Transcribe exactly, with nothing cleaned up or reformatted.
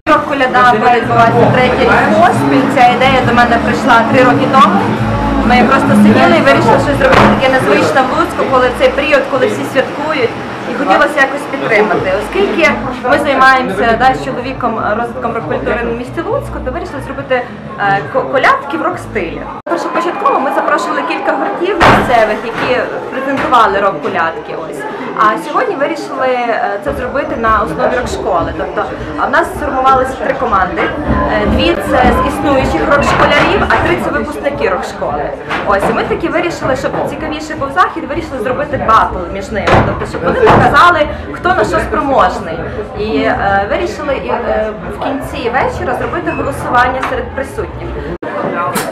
Коляда буде відбуватися третій рік поспіль. Ця ідея до мене прийшла три роки тому. Ми просто сиділи і вирішили щось зробити таке незвичне в Луцьку, коли цей період, коли всі святкують. І хотілося якось підтримати. Оскільки ми займаємося да, з чоловіком розвитком рок-культури в місті Луцьку, то вирішили зробити е, колядки в рок-стилі. Початково ми запрошували кілька гуртів місцевих, які презентували рок-колядки. Ось. А сьогодні вирішили це зробити на основі рок-школи. Тобто в нас сформувалися три команди. Дві – це з існуючих рок-школярів, а три – це випускники рок-школи. Ось, і ми таки вирішили, щоб цікавіше був захід, вирішили зробити батл між ними. Тобто, щоб вони показали, хто на що спроможний. І е, вирішили і, е, в кінці вечора зробити голосування серед присутніх.